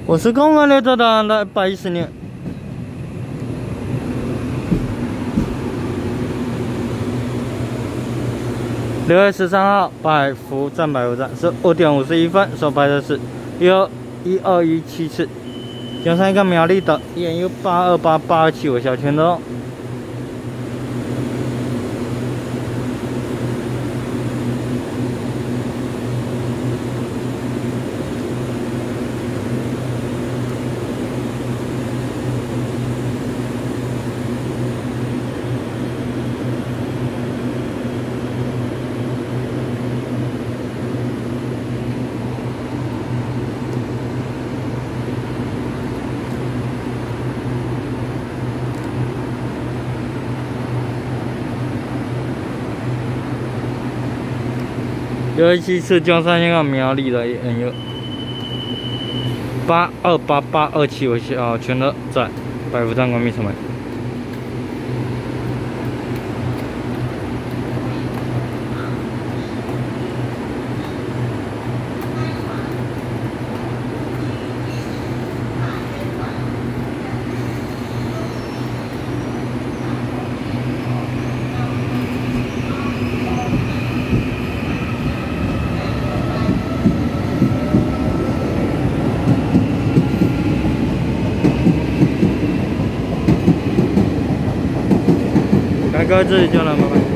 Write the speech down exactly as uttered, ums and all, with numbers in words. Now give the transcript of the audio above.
我是公安的，这的来一百一十年。六月十三号，百福站百福站是五点五十一分，所拍的是有一二一七次。加上一个苗栗的也有八二八八二七五小圈的哦。 有一期是江山香港苗栗的也有八二八八二七五小圈的在百福站关闭车门。该这里就了，拜拜。